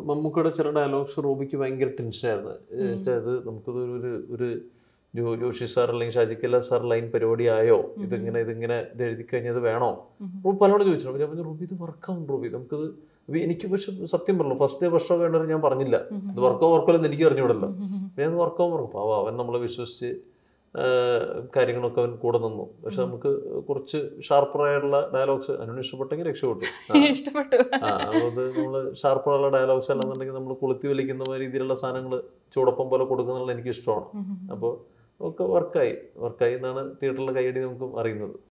മമ്മൂക്കയുടെ ചില ഡയലോഗ്സ് റൂബിക്ക് ഭയങ്കര ടെൻഷനായിരുന്നു. അത് നമുക്കത് ഒരു ജോഷി സാർ അല്ലെങ്കിൽ ഷാജിക്കല്ല സാർ ലൈൻ പരിപാടി ആയോ, ഇതിങ്ങനെ ഇത് എഴുതി കഴിഞ്ഞത് വേണോ, റൂബി പലരോട് ചോദിച്ചിട്ടുണ്ട്. ഞാൻ പറഞ്ഞു റൂബി ഇത് വർക്കാവും റൂബി, നമുക്കത് എനിക്ക് പക്ഷെ സത്യം പറഞ്ഞു ഫസ്റ്റ് ഡേ വർഷം വേണ്ടത് ഞാൻ പറഞ്ഞില്ല, ഇത് വർക്കോല്ലെന്ന് എനിക്ക് അറിഞ്ഞുവിടല്ലോ. ഞാൻ വർക്കാവും പാവം അവൻ നമ്മളെ വിശ്വസിച്ച് കാര്യങ്ങളൊക്കെ അവൻ കൂടെ നിന്നു. പക്ഷെ നമുക്ക് കുറച്ച് ഷാർപ്പറായുള്ള ഡയലോഗ്സ് അതിനോട് ഇഷ്ടപ്പെട്ടെങ്കിൽ രക്ഷപ്പെട്ടു. അത് നമ്മൾ ഷാർപ്പറായുള്ള ഡയലോഗ്സ് അല്ലെന്നുണ്ടെങ്കിൽ നമ്മൾ കൊളുത്തി വലിക്കുന്ന രീതിയിലുള്ള സാധനങ്ങൾ ചൂടപ്പം പോലെ കൊടുക്കുന്നുള്ള എനിക്ക് ഇഷ്ടമാണ്. അപ്പോൾ ഒക്കെ വർക്കായി എന്നാണ് തിയേറ്ററിലെ കൈയടി നമുക്ക് അറിയുന്നത്.